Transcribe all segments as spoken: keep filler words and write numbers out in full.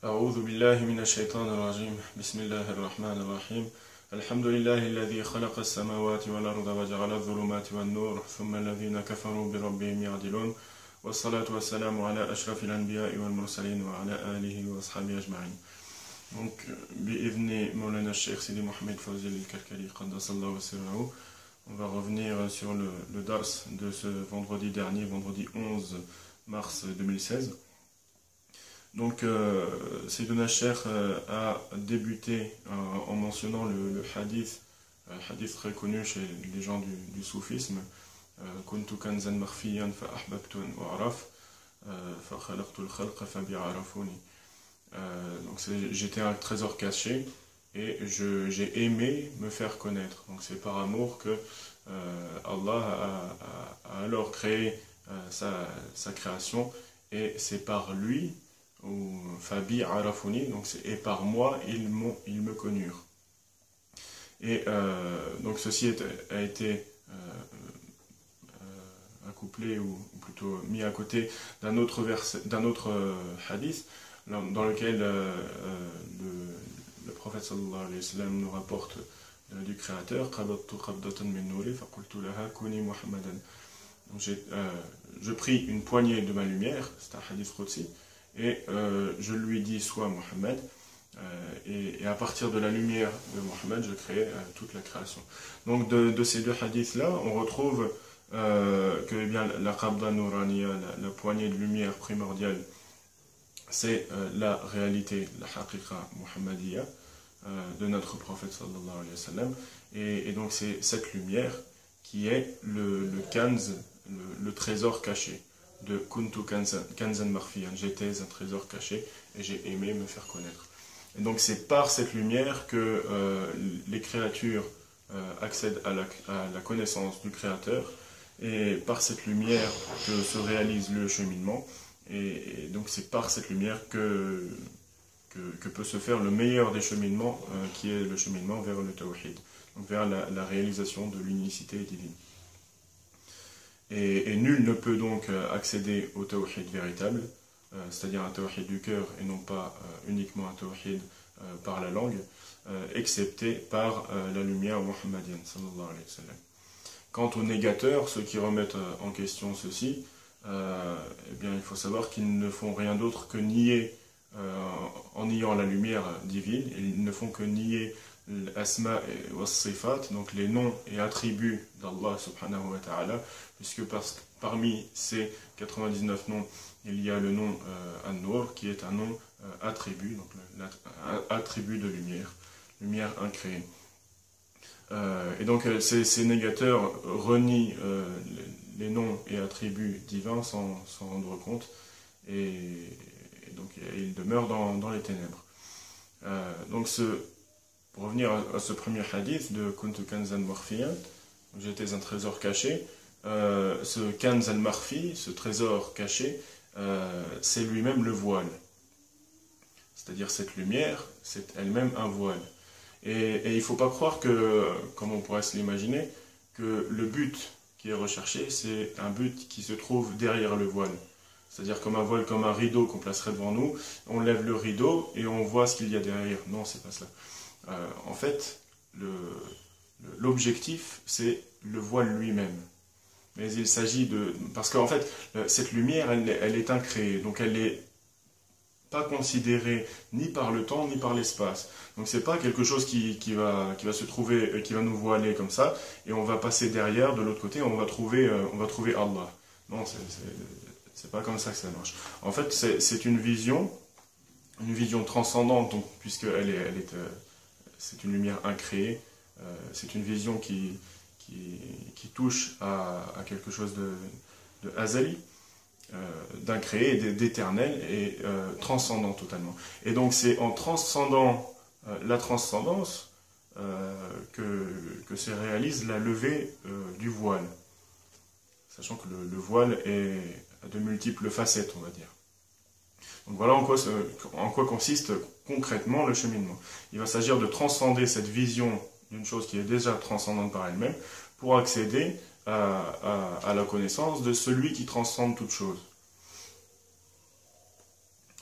أعوذ بالله من الشيطان الرجيم بسم الله الرحمن الرحيم الحمد لله الذي خلق السماوات والأرض وجعل الظلمات والنور ثم الذين كفروا بربهم يعدلون والصلاة والسلام على أشرف الأنبياء والمرسلين وعلى آله وأصحابه أجمعين. Donc, bi'idhni Mawlana Cheikh Sidi Mohamed Fawzi al-Kalkali Qaddasallahu sirrahu, on va revenir sur le, le dars de ce vendredi dernier, vendredi onze mars deux mille seize. Donc, euh, Sayyiduna Cheikh euh, a débuté euh, en mentionnant le, le hadith, un hadith très connu chez les gens du, du soufisme, Kuntu kanzan makhfiyan fa ahbabtu an u'raf fa khalaqtu al-khalqa fa bi'arafuni. Donc, j'étais un trésor caché et j'ai aimé me faire connaître. Donc, c'est par amour que euh, Allah a, a, a alors créé euh, sa, sa création, et c'est par lui, ou Fabi Arafuni, donc et par moi ils, ils me connurent. Et euh, donc ceci est, a été euh, euh, accouplé, ou, ou plutôt mis à côté d'un autre, d'un autre euh, hadith, dans lequel euh, euh, le, le prophète sallallahu alayhi wa sallam nous rapporte euh, du Créateur. Donc j'ai euh, je pris une poignée de ma lumière, c'est un hadith qudsi, et euh, je lui dis sois Mohammed, euh, et, et à partir de la lumière de Mohammed, je crée euh, toute la création. Donc de, de ces deux hadiths-là, on retrouve euh, que eh bien, la qabda nouraniya, la, la poignée de lumière primordiale, c'est euh, la réalité, la haqiqa muhammadiya euh, de notre prophète sallallahu alayhi wa sallam, et, et donc c'est cette lumière qui est le, le kanz, le, le trésor caché de Kuntu kanzan makhfiyan, j'étais un trésor caché et j'ai aimé me faire connaître. Et donc c'est par cette lumière que euh, les créatures euh, accèdent à la, à la connaissance du Créateur, et par cette lumière que se réalise le cheminement, et, et donc c'est par cette lumière que, que, que peut se faire le meilleur des cheminements, euh, qui est le cheminement vers le tawhid, donc vers la, la réalisation de l'unicité divine. Et, et nul ne peut donc accéder au tawhid véritable, euh, c'est-à-dire un tawhid du cœur et non pas euh, uniquement un tawhid euh, par la langue, euh, excepté par euh, la lumière muhammadienne sallallahu alayhi wa sallam. Quant aux négateurs, ceux qui remettent en question ceci, euh, eh bien, il faut savoir qu'ils ne font rien d'autre que nier, euh, en niant la lumière divine, et ils ne font que nier l'asma et was-sifat, donc les noms et attributs d'Allah subhanahu wa ta'ala, puisque parce que parmi ces quatre-vingt-dix-neuf noms, il y a le nom euh, An-Nur, qui est un nom euh, attribut, donc l'attribut de lumière, lumière incréée. Euh, et donc ces, ces négateurs renient euh, les, les noms et attributs divins sans s'en rendre compte, et, et donc et ils demeurent dans, dans les ténèbres. Euh, donc ce Pour revenir à, à ce premier hadith de Kuntu kanzan makhfiyan, j'étais un trésor caché, euh, ce kanz al-makhfi, ce trésor caché, euh, c'est lui-même le voile. C'est-à-dire cette lumière, c'est elle-même un voile. Et, et il ne faut pas croire que, comme on pourrait se l'imaginer, que le but qui est recherché, c'est un but qui se trouve derrière le voile. C'est-à-dire comme un voile, comme un rideau qu'on placerait devant nous, on lève le rideau et on voit ce qu'il y a derrière. Non, c'est pas cela. Euh, en fait, l'objectif, c'est le voile lui-même. Mais il s'agit de... Parce qu'en fait, cette lumière, elle, elle est incréée, donc elle n'est pas considérée ni par le temps, ni par l'espace. Donc c'est pas quelque chose qui, qui, va, qui va se trouver, qui va nous voiler comme ça, et on va passer derrière, de l'autre côté, on va trouver, euh, on va trouver Allah. Non, c'est pas comme ça que ça marche. En fait, c'est une vision, une vision transcendante, donc, puisqu'elle est... Elle est euh, c'est une lumière incréée, euh, c'est une vision qui, qui, qui touche à, à quelque chose de, de azali, euh, d'incréé, d'éternel et euh, transcendant totalement. Et donc c'est en transcendant euh, la transcendance euh, que, que se réalise la levée euh, du voile, sachant que le, le voile est à de multiples facettes, on va dire. Donc voilà en quoi, en quoi consiste concrètement le cheminement. Il va s'agir de transcender cette vision d'une chose qui est déjà transcendante par elle-même pour accéder à, à, à la connaissance de celui qui transcende toute chose.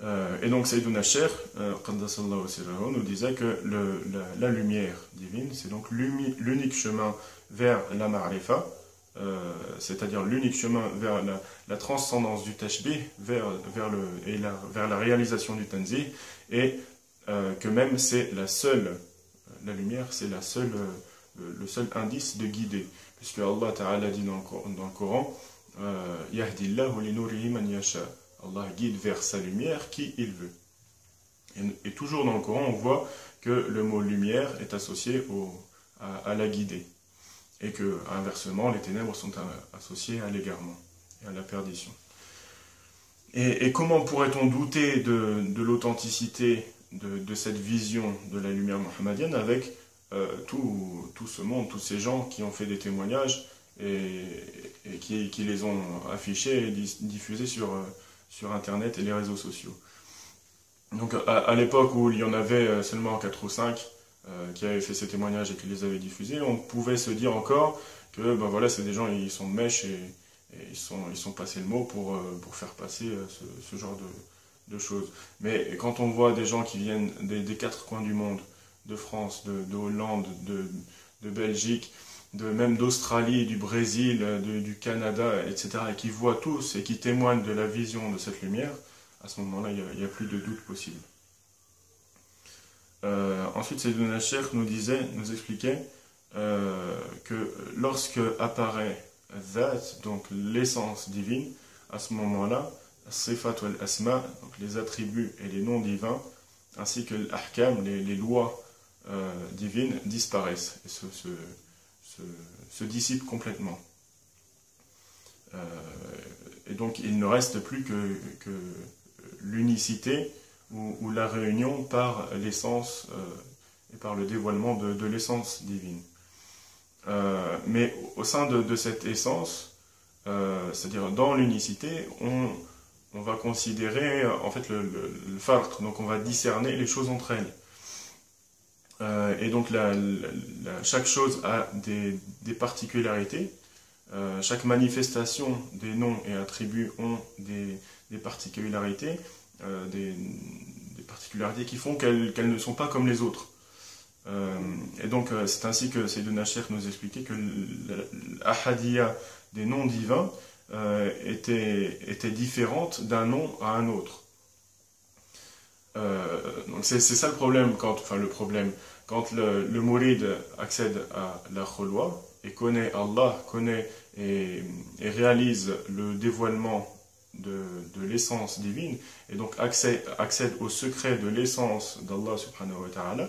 Euh, et donc Sayyiduna Cheikh, euh, Qaddasallahu sirrahu, nous disait que le, la, la lumière divine, c'est donc l'unique chemin vers la ma'rifa, euh, c'est-à-dire l'unique chemin vers la, la transcendance du tashbih, vers, vers, le, et la, vers la réalisation du tanzih, et euh, que même c'est la seule, la lumière, c'est la seule, le, le seul indice de guider, puisque Allah Ta'ala dit dans le, dans le Coran, euh, Yahdillahu li nurihi man yasha. Allah guide vers sa lumière qui il veut. Et, et toujours dans le Coran, on voit que le mot lumière est associé au, à, à la guidée. Et que, inversement, les ténèbres sont associées à l'égarement et à la perdition. Et, et comment pourrait-on douter de, de l'authenticité de, de cette vision de la lumière mohammedienne avec euh, tout, tout ce monde, tous ces gens qui ont fait des témoignages et, et qui, qui les ont affichés et diffusés sur... sur Internet et les réseaux sociaux. Donc à, à l'époque où il y en avait seulement quatre ou cinq euh, qui avaient fait ces témoignages et qui les avaient diffusés, on pouvait se dire encore que ben voilà, c'est des gens, ils sont de mèche et, et ils, sont, ils sont passés le mot pour, pour faire passer ce, ce genre de, de choses. Mais quand on voit des gens qui viennent des, des quatre coins du monde, de France, de, de Hollande, de, de Belgique, de même d'Australie, du Brésil, de, du Canada, et cetera, et qui voient tous et qui témoignent de la vision de cette lumière, à ce moment-là, il n'y a, a plus de doute possible. Euh, ensuite, Sayyiduna Cheikh nous disait, nous expliquait euh, que lorsque apparaît Dhat, donc l'essence divine, à ce moment-là, Sifat wal Asma, donc les attributs et les noms divins, ainsi que l'Ahkam, les, les lois euh, divines, disparaissent et se, se Se, se dissipe complètement. Euh, et donc il ne reste plus que, que l'unicité ou, ou la réunion par l'essence euh, et par le dévoilement de, de l'essence divine. Euh, mais au sein de, de cette essence, euh, c'est-à-dire dans l'unicité, on, on va considérer en fait le, le, le farq, donc on va discerner les choses entre elles. Euh, et donc la, la, la, chaque chose a des, des particularités, euh, chaque manifestation des noms et attributs ont des, des particularités, euh, des, des particularités qui font qu'elles qu'elles ne sont pas comme les autres. Euh, et donc euh, c'est ainsi que Sayyiduna Cheikh nous expliquait que l'ahadiyya des noms divins euh, était, était différente d'un nom à un autre. Euh, donc c'est ça le problème, quand, enfin le problème, quand le, le mouride accède à la khulwa et connaît Allah, connaît et, et réalise le dévoilement de, de l'essence divine, et donc accède, accède au secret de l'essence d'Allah subhanahu wa ta'ala,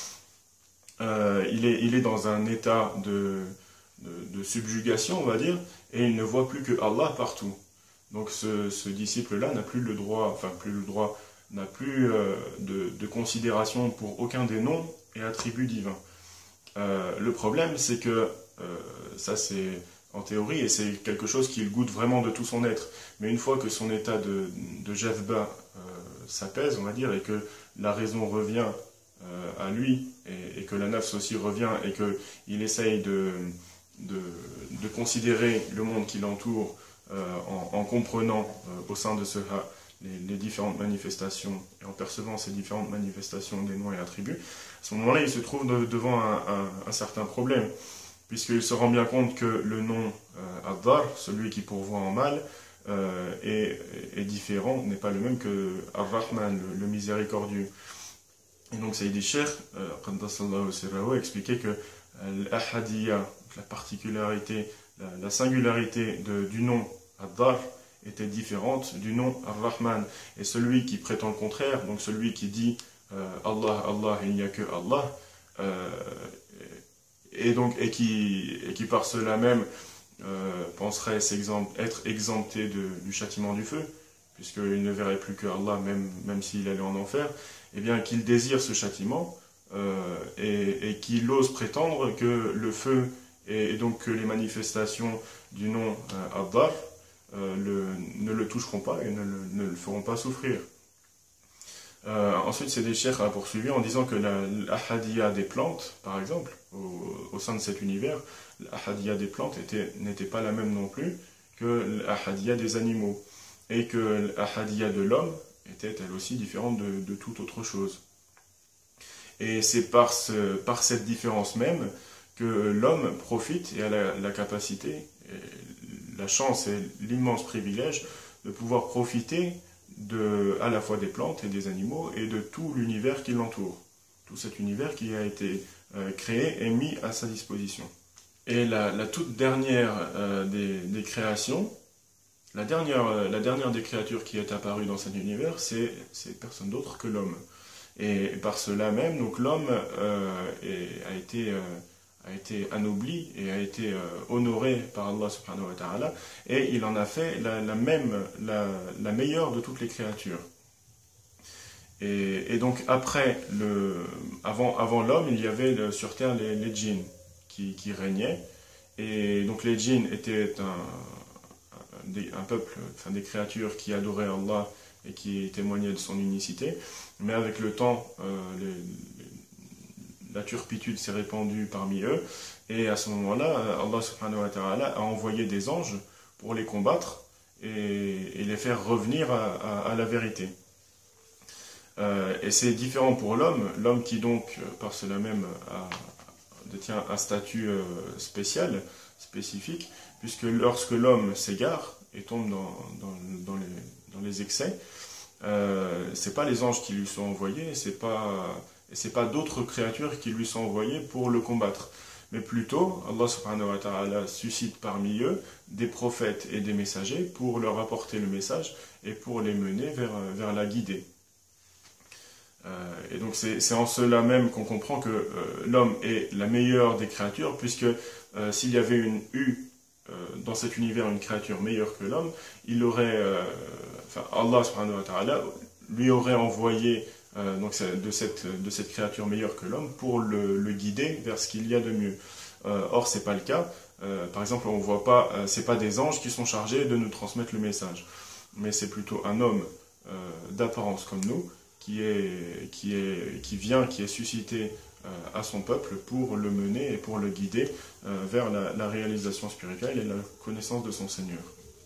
euh, il, est, il est dans un état de, de, de subjugation, on va dire, et il ne voit plus que Allah partout. Donc ce, ce disciple-là n'a plus le droit, enfin plus le droit, n'a plus euh, de, de considération pour aucun des noms et attributs divins. Euh, le problème, c'est que, euh, ça c'est en théorie, et c'est quelque chose qu'il goûte vraiment de tout son être, mais une fois que son état de, de jazba euh, s'apaise, on va dire, et que la raison revient euh, à lui, et, et que la nafs aussi revient, et qu'il essaye de, de, de considérer le monde qui l'entoure euh, en, en comprenant euh, au sein de ce ha Les, les différentes manifestations, et en percevant ces différentes manifestations des noms et attributs, à ce moment-là, il se trouve de, devant un, un, un certain problème, puisqu'il se rend bien compte que le nom euh, Ad-Dar, celui qui pourvoit en mal, euh, est, est différent, n'est pas le même que Ar-Rahman, le, le miséricordieux. Et donc Sayyidi Cheikh, Qaddasallahu sirrahu, expliquait que euh, l'ahadiyya, la particularité, la, la singularité de, du nom Ad-Dar, était différente du nom Ar-Rahman. Et celui qui prétend le contraire, donc celui qui dit euh, Allah, Allah, il n'y a que Allah, euh, et, donc, et, qui, et qui par cela même euh, penserait être exempté de, du châtiment du feu, puisqu'il ne verrait plus que Allah, même, même s'il allait en enfer, et bien qu'il désire ce châtiment, euh, et, et qu'il ose prétendre que le feu, et, et donc que les manifestations du nom euh, Ad-Dar, Euh, le, ne le toucheront pas et ne le, ne le feront pas souffrir. Euh, ensuite, c'est des cheikhs a poursuivi en disant que l'ahadiyya des plantes, par exemple, au, au sein de cet univers, l'ahadiyya des plantes n'était pas la même non plus que l'ahadiyya des animaux, et que l'ahadiyya de l'homme était elle aussi différente de, de toute autre chose. Et c'est par, ce, par cette différence même que l'homme profite et a la, la capacité, la chance et l'immense privilège de pouvoir profiter de, à la fois des plantes et des animaux et de tout l'univers qui l'entoure. Tout cet univers qui a été euh, créé et mis à sa disposition. Et la, la toute dernière euh, des, des créations, la dernière, euh, la dernière des créatures qui est apparue dans cet univers, c'est personne d'autre que l'homme. Et par cela même, donc l'homme euh, a été euh, a été anobli et a été euh, honoré par Allah subhanahu wa ta'ala, et il en a fait la, la même, la, la meilleure de toutes les créatures. Et, et donc après, le, avant, avant l'homme, il y avait le, sur terre les, les djinns qui, qui régnaient, et donc les djinns étaient un, un, des, un peuple, enfin des créatures qui adoraient Allah et qui témoignaient de son unicité, mais avec le temps, euh, les, les, la turpitude s'est répandue parmi eux, et à ce moment-là, Allah subhanahu wa ta'ala a envoyé des anges pour les combattre et, et les faire revenir à, à, à la vérité. Euh, et c'est différent pour l'homme, l'homme qui donc, par cela même, a, détient un statut euh, spécial, spécifique, puisque lorsque l'homme s'égare et tombe dans, dans, dans, les, dans les excès, euh, c'est pas les anges qui lui sont envoyés, c'est pas... Et ce n'est pas d'autres créatures qui lui sont envoyées pour le combattre. Mais plutôt, Allah subhanahu wa ta'ala suscite parmi eux des prophètes et des messagers pour leur apporter le message et pour les mener vers, vers la guidée. Euh, et donc c'est en cela même qu'on comprend que euh, l'homme est la meilleure des créatures, puisque euh, s'il y avait une, eu euh, dans cet univers une créature meilleure que l'homme, il aurait, euh, enfin Allah subhanahu wa ta'ala lui aurait envoyé Euh, donc de cette, de cette créature meilleure que l'homme pour le, le guider vers ce qu'il y a de mieux. Euh, or, c'est pas le cas. Euh, par exemple, on voit pas, euh, c'est pas des anges qui sont chargés de nous transmettre le message, mais c'est plutôt un homme euh, d'apparence comme nous qui est, qui est, qui vient, qui est suscité euh, à son peuple pour le mener et pour le guider euh, vers la, la réalisation spirituelle et la connaissance de son Seigneur.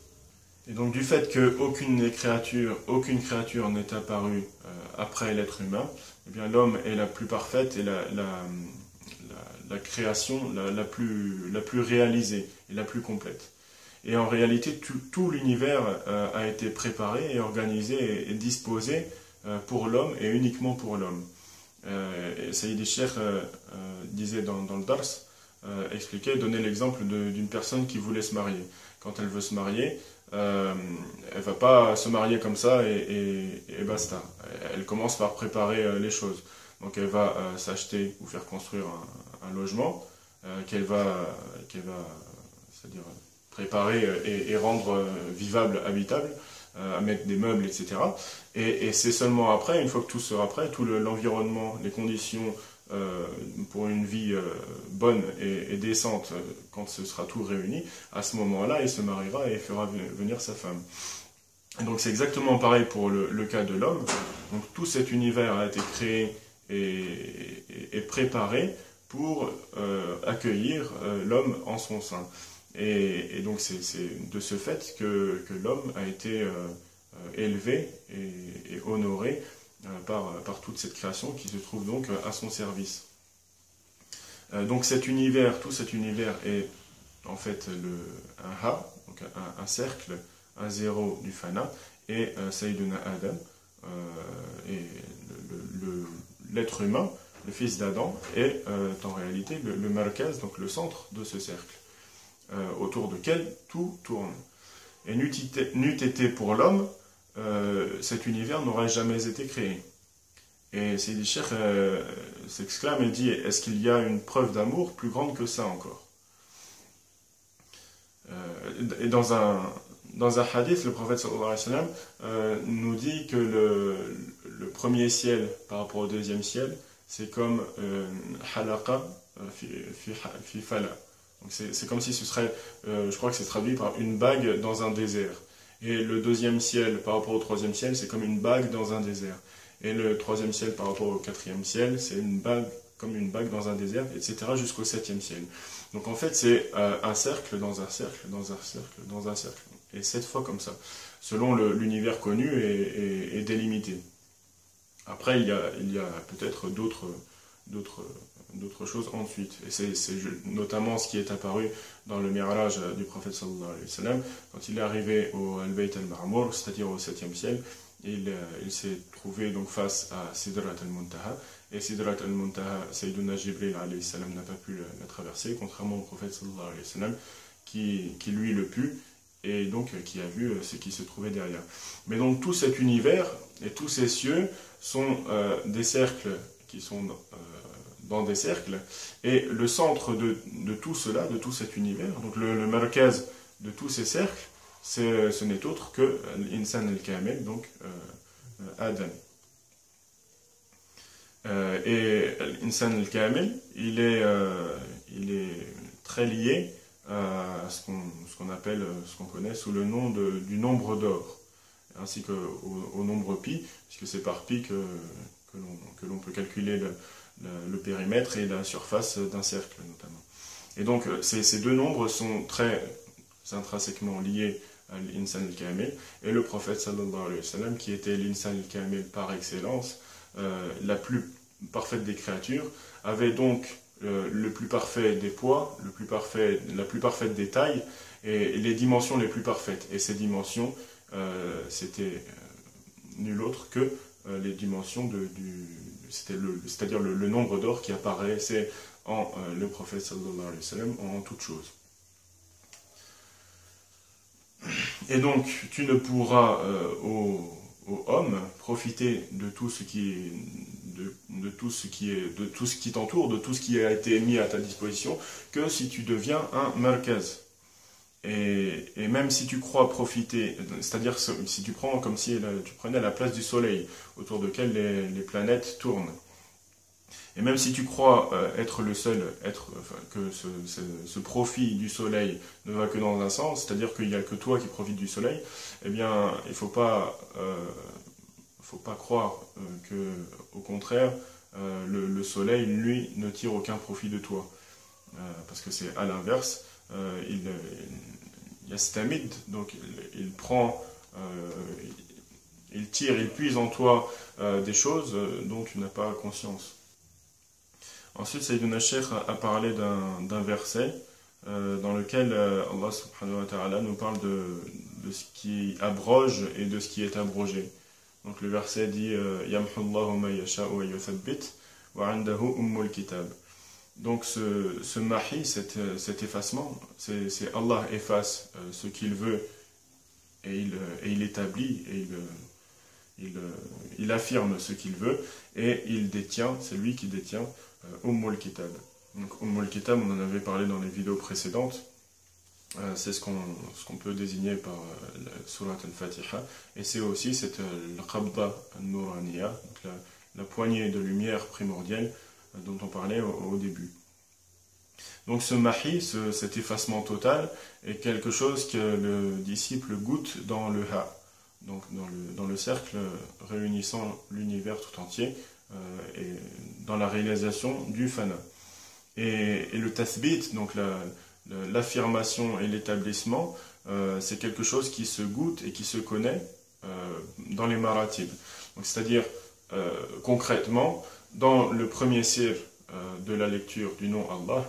Et donc du fait qu'aucune créature, aucune créature n'est apparue euh, après l'être humain, eh bien l'homme est la plus parfaite et la, la, la, la création la, la, plus, la plus réalisée et la plus complète. Et en réalité, tout, tout l'univers euh, a été préparé et organisé et, et disposé euh, pour l'homme et uniquement pour l'homme. Euh, Sayyid Cheikh euh, euh, disait dans, dans le Dars, euh, expliquait, donnait l'exemple d'une personne qui voulait se marier. Quand elle veut se marier, Euh, elle ne va pas se marier comme ça et, et, et basta. Elle commence par préparer euh, les choses. Donc elle va euh, s'acheter ou faire construire un, un logement euh, qu'elle va, qu'elle va c'est-à-dire préparer et, et rendre euh, vivable, habitable, euh, à mettre des meubles, et cetera. Et, et c'est seulement après, une fois que tout sera prêt, tout l'environnement, le, les conditions Euh, pour une vie euh, bonne et, et décente, euh, quand ce sera tout réuni, à ce moment-là, il se mariera et fera venir sa femme. Et donc c'est exactement pareil pour le, le cas de l'homme. Donc tout cet univers a été créé et, et, et préparé pour euh, accueillir euh, l'homme en son sein. Et, et donc c'est de ce fait que, que l'homme a été euh, élevé et, et honoré Par, par toute cette création qui se trouve donc à son service. Euh, donc cet univers, tout cet univers est en fait le, un ha, donc un, un cercle, un zéro du fana, et euh, Sayyiduna Adam, euh, et l'être humain, le fils d'Adam, est euh, en réalité le, le markaz, donc le centre de ce cercle, euh, autour duquel tout tourne. Et n'eût été pour l'homme, Euh, cet univers n'aurait jamais été créé. Et Sayyid Cheikh euh, s'exclame et dit, est-ce qu'il y a une preuve d'amour plus grande que ça encore? euh, Et dans un, dans un hadith, le prophète sallallahu alayhi wa sallam euh, nous dit que le, le premier ciel par rapport au deuxième ciel, c'est comme halaqa fi, fi, fi fala. Donc c'est comme si ce serait, euh, je crois que c'est traduit par une bague dans un désert. Et le deuxième ciel par rapport au troisième ciel, c'est comme une bague dans un désert. Et le troisième ciel par rapport au quatrième ciel, c'est une bague comme une bague dans un désert, et cetera jusqu'au septième ciel. Donc en fait, c'est euh, un cercle dans un cercle, dans un cercle, dans un cercle. Et sept fois comme ça. selon l'univers connu et, et, et délimité. Après, il y a, il y a peut-être d'autres d'autres d'autres choses ensuite. Et c'est notamment ce qui est apparu dans le Mi'raj du prophète sallallahu alayhi wa sallam, quand il est arrivé au Al-Bayt al-Ma'mour, c'est-à-dire au septième ciel, il, il s'est trouvé donc face à Sidrat al-Muntaha, et Sidrat al-Muntaha, Sayyiduna Jibril alayhi salam n'a pas pu la, la traverser, contrairement au prophète sallallahu alayhi wa sallam, qui, qui lui le put, et donc qui a vu ce qui se trouvait derrière. Mais donc tout cet univers et tous ces cieux sont euh, des cercles qui sont euh, dans des cercles, et le centre de, de tout cela, de tout cet univers, donc le, le markaz de tous ces cercles, ce n'est autre que l'insan al-kamil, donc euh, Adam. Euh, et l'insan al-kamil, il est, euh, il est très lié à ce qu'on ce qu'on appelle, ce qu'on connaît sous le nom de, du nombre d'or, ainsi qu'au au nombre pi, puisque c'est par pi que, que l'on peut calculer le, le, le périmètre et la surface d'un cercle notamment. Et donc ces, ces deux nombres sont très intrinsèquement liés à l'insan al-kamil, et le prophète sallallahu alayhi wa sallam, qui était l'insan al-kamil par excellence, euh, la plus parfaite des créatures, avait donc euh, le plus parfait des poids, le plus parfait, la plus parfaite des tailles, et, et les dimensions les plus parfaites. Et ces dimensions, euh, c'était euh, nul autre que euh, les dimensions de, du, c'est-à-dire le, le nombre d'or qui apparaissait en euh, le prophète sallallahu alayhi wa sallam en toutes choses. Et donc, tu ne pourras euh, aux, aux hommes profiter de tout ce qui est, de, de tout ce qui est, de tout ce qui t'entoure, de tout ce qui a été mis à ta disposition, que si tu deviens un markaz. Et, et même si tu crois profiter, c'est-à-dire si tu prends comme si tu prenais la place du soleil, autour duquel les, les planètes tournent. Et même si tu crois euh, être le seul, être, enfin, que ce, ce, ce profit du soleil ne va que dans un sens, c'est-à-dire qu'il n'y a que toi qui profites du soleil, eh bien, il ne faut pas, euh, faut pas croire euh, que, au contraire, euh, le, le soleil, lui, ne tire aucun profit de toi. Euh, parce que c'est à l'inverse, euh, il, il yastamid, donc il, il prend, euh, il, il tire, il puise en toi euh, des choses dont tu n'as pas conscience. Ensuite, Sayyiduna Sheikh a parlé d'un verset euh, dans lequel euh, Allah subhanahu wa ta'ala nous parle de, de ce qui abroge et de ce qui est abrogé. Donc le verset dit Yamhu Allahu ma yasha'u wa yuthabbit wa 'indahu ummul kitab. Donc ce, ce mahi, cet, cet effacement, c'est Allah efface euh, ce qu'il veut et il, et il établit et il, il, il affirme ce qu'il veut et il détient, c'est lui qui détient Ummul Kitab. Donc Ummul Kitab, on en avait parlé dans les vidéos précédentes, euh, c'est ce qu'on ce qu'on peut désigner par euh, la Surat al-Fatiha, et c'est aussi cette euh, Qabda al-Nuraniya, donc la, la poignée de lumière primordiale euh, dont on parlait au, au début. Donc ce mahi, ce, cet effacement total, est quelque chose que le disciple goûte dans le ha, donc dans le, dans le cercle réunissant l'univers tout entier, Euh, et dans la réalisation du fana. Et, et le tathbit, donc l'affirmation la, et l'établissement, euh, c'est quelque chose qui se goûte et qui se connaît euh, dans les maratib. C'est-à-dire, euh, concrètement, dans le premier sir euh, de la lecture du nom Allah,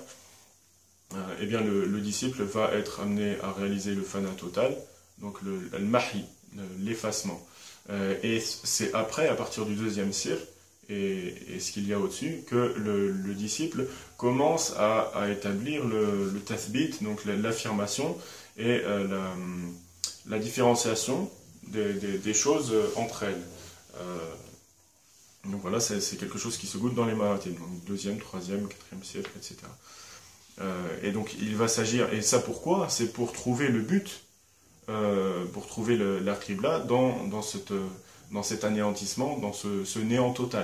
euh, eh bien le, le disciple va être amené à réaliser le fana total, donc le, le mahi, l'effacement. Euh, et c'est après, à partir du deuxième sir, Et, et ce qu'il y a au-dessus, que le, le disciple commence à, à établir le, le tathbit, donc l'affirmation et euh, la, la différenciation des, des, des choses entre elles. Euh, donc voilà, c'est quelque chose qui se goûte dans les maratib, donc deuxième, troisième, quatrième siècle, et cetera. Euh, et donc il va s'agir, et ça pourquoi? C'est pour trouver le but, euh, pour trouver le, la qibla dans, dans cette... dans cet anéantissement, dans ce, ce néant total.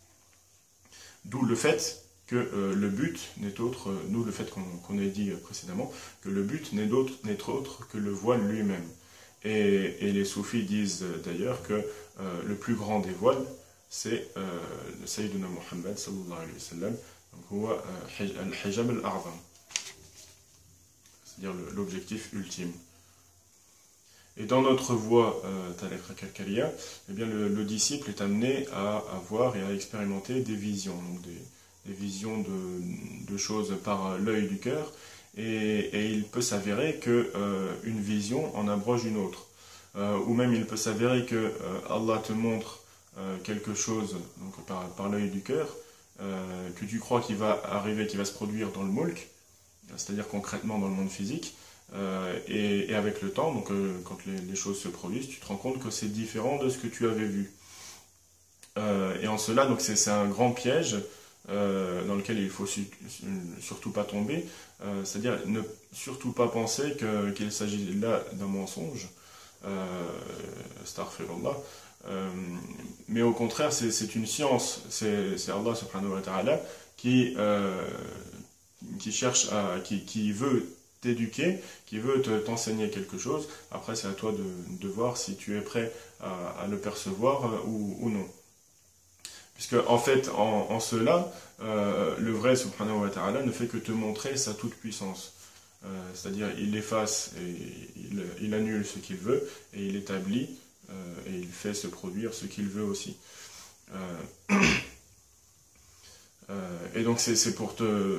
D'où le fait que euh, le but n'est autre, euh, nous le fait qu'on qu'on ait dit précédemment, que le but n'est autre, n'est autre que le voile lui-même. Et, et les soufis disent euh, d'ailleurs que euh, le plus grand des voiles, c'est euh, le Sayyiduna Muhammad sallallahu alayhi wa sallam, al-hijab al-a'zam, c'est-à-dire l'objectif ultime. Et dans notre voie, euh, Tariq al-Kalkaliya, eh bien le, le disciple est amené à avoir et à expérimenter des visions, donc des, des visions de, de choses par l'œil du cœur, et, et il peut s'avérer que euh, une vision en abroge une autre. Euh, ou même il peut s'avérer que euh, Allah te montre euh, quelque chose donc par, par l'œil du cœur, euh, que tu crois qu'il va arriver, qu'il va se produire dans le mulk, c'est-à-dire concrètement dans le monde physique, euh, et, et avec le temps, donc euh, quand les, les choses se produisent, tu te rends compte que c'est différent de ce que tu avais vu. Euh, et en cela, donc c'est un grand piège euh, dans lequel il faut su, surtout pas tomber, euh, c'est-à-dire ne surtout pas penser que, qu'il s'agit là d'un mensonge, euh, astaghfirullah, euh, mais au contraire c'est une science, c'est Allah subhanahu wa ta'ala qui, euh, qui cherche à, qui, qui veut t'éduquer, qui veut t'enseigner quelque chose. Après c'est à toi de, de voir si tu es prêt à, à le percevoir euh, ou, ou non. Puisque en fait, en, en cela, euh, le vrai subhanahu wa ta'ala ne fait que te montrer sa toute-puissance. Euh, C'est-à-dire, il efface et il, il annule ce qu'il veut, et il établit, euh, et il fait se produire ce qu'il veut aussi. Euh, euh, et donc c'est pour te...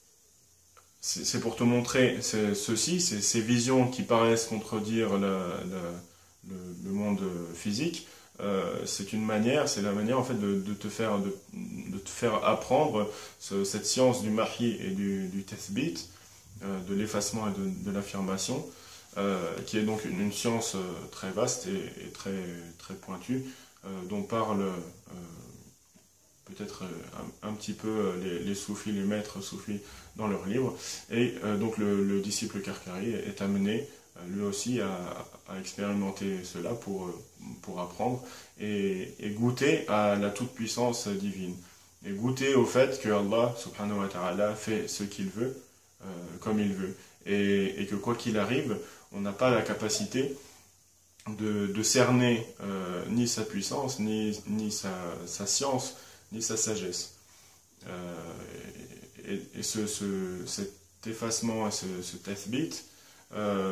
C'est pour te montrer ceci, ces visions qui paraissent contredire la, la, le, le monde physique. Euh, c'est une manière, c'est la manière en fait de, de, te faire, de, de te faire apprendre ce, cette science du mahi et du, du tathbit, euh, de l'effacement et de, de l'affirmation, euh, qui est donc une, une science euh, très vaste et, et très, très pointue, euh, dont parlent euh, peut-être un, un petit peu les, les soufis, les maîtres soufis dans leurs livres. Et euh, donc le, le disciple Karkari est amené lui aussi à, à expérimenter cela pour, pour apprendre et, et goûter à la toute-puissance divine. Et goûter au fait que Allah subhanahu wa ta'ala fait ce qu'il veut, euh, comme il veut. Et, et que quoi qu'il arrive, on n'a pas la capacité de, de cerner euh, ni sa puissance, ni, ni sa, sa science, ni sa sagesse. Euh, et et ce, ce, cet effacement, ce, ce tathbit, Euh,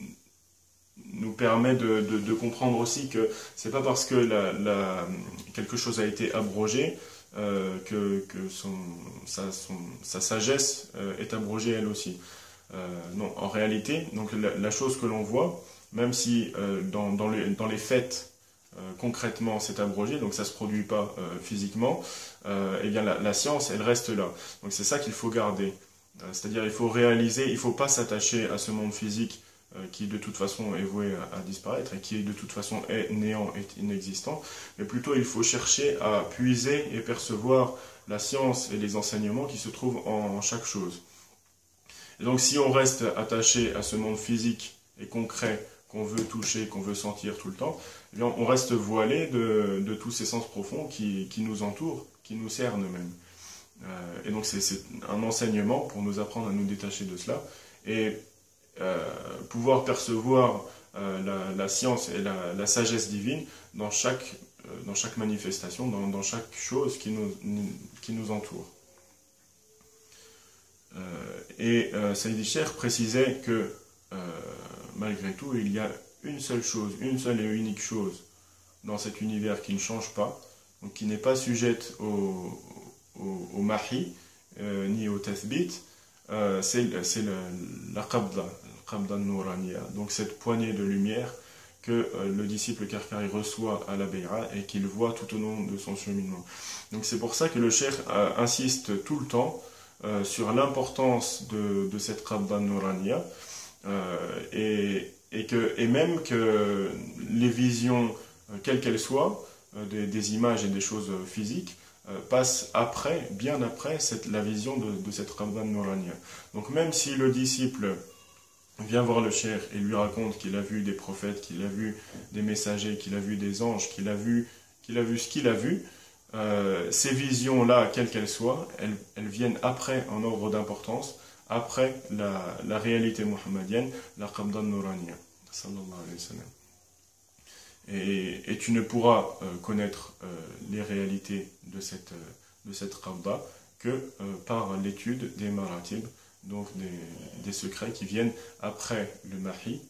nous permet de, de, de comprendre aussi que c'est pas parce que la, la, quelque chose a été abrogé euh, que, que son, sa, son, sa sagesse euh, est abrogée elle aussi. Euh, non, en réalité, donc la, la chose que l'on voit, même si euh, dans, dans, les, dans les faits euh, concrètement c'est abrogé, donc ça se produit pas euh, physiquement, euh, eh bien la, la science elle reste là. Donc c'est ça qu'il faut garder. C'est-à-dire il faut réaliser, il ne faut pas s'attacher à ce monde physique euh, qui de toute façon est voué à, à disparaître et qui de toute façon est néant, est inexistant, mais plutôt il faut chercher à puiser et percevoir la science et les enseignements qui se trouvent en, en chaque chose. Et donc si on reste attaché à ce monde physique et concret qu'on veut toucher, qu'on veut sentir tout le temps, eh bien on reste voilé de, de tous ces sens profonds qui, qui nous entourent, qui nous cernent même. Euh, et donc c'est un enseignement pour nous apprendre à nous détacher de cela et euh, pouvoir percevoir euh, la, la science et la, la sagesse divine dans chaque, euh, dans chaque manifestation, dans, dans chaque chose qui nous, qui nous entoure. Euh, et euh, Sayyidi Cheikh précisait que euh, malgré tout il y a une seule chose, une seule et unique chose dans cet univers qui ne change pas, donc qui n'est pas sujette au au, au mahi, euh, ni au tathbit, euh, c'est la qabda, qabda nouraniya, donc cette poignée de lumière que euh, le disciple Karkari reçoit à la Bayra et qu'il voit tout au long de son cheminement. Donc c'est pour ça que le cheikh euh, insiste tout le temps euh, sur l'importance de, de cette qabda nouraniya euh, et, et, que, et même que les visions, euh, quelles qu'elles soient, euh, des, des images et des choses physiques, passe après, bien après cette, la vision de, de cette Qabda Nouraniya. Donc même si le disciple vient voir le cheikh et lui raconte qu'il a vu des prophètes, qu'il a vu des messagers, qu'il a vu des anges, qu'il a vu, qu'il a vu ce qu'il a vu, euh, ces visions-là, quelles qu'elles soient, elles, elles viennent après en ordre d'importance, après la, la réalité muhammadienne, la Qabda Nouraniya. Sallallahu alayhi wa sallam. Et, et tu ne pourras euh, connaître euh, les réalités de cette, euh, de cette qabda que euh, par l'étude des maratib, donc des, des secrets qui viennent après le mahi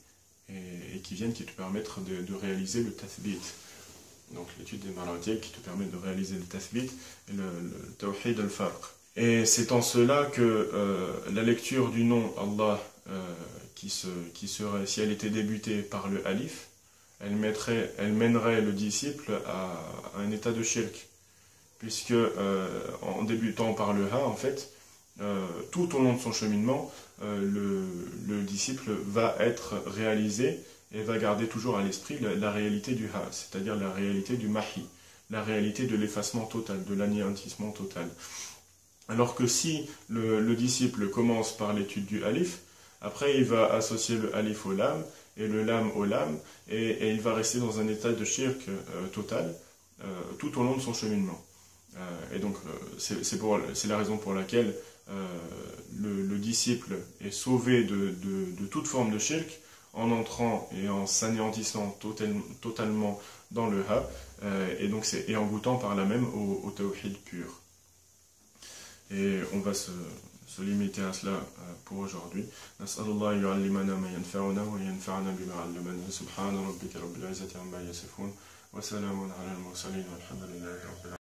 et, et qui viennent qui te permettent de, de réaliser le tathbit. Donc l'étude des maratib qui te permet de réaliser le tathbit et le, le tawhid al-farq. Et c'est en cela que euh, la lecture du nom Allah, euh, qui, se, qui serait, si elle était débutée par le alif, elle, mettrait, elle mènerait le disciple à, à un état de shirk. Puisque euh, en débutant par le ha, en fait, euh, tout au long de son cheminement, euh, le, le disciple va être réalisé et va garder toujours à l'esprit la, la réalité du ha, c'est-à-dire la réalité du mahi, la réalité de l'effacement total, de l'anéantissement total. Alors que si le, le disciple commence par l'étude du alif, après il va associer le alif au lam et le lam au lam, et, et il va rester dans un état de shirk euh, total euh, tout au long de son cheminement. Euh, et donc euh, c'est la raison pour laquelle euh, le, le disciple est sauvé de, de, de toute forme de shirk en entrant et en s'anéantissant total, totalement dans le ha, euh, et, donc et en goûtant par là même au, au tawhid pur. Et on va se, se limiter à cela pour aujourd'hui. Nas'alullah yu'allimana ma yanfa'una wa yanfa'ana bima 'allamana. Subhana rabbika rabbil izzati amma yasifun wa salamun 'alal mursalin walhamdulillahi rabbil alamin.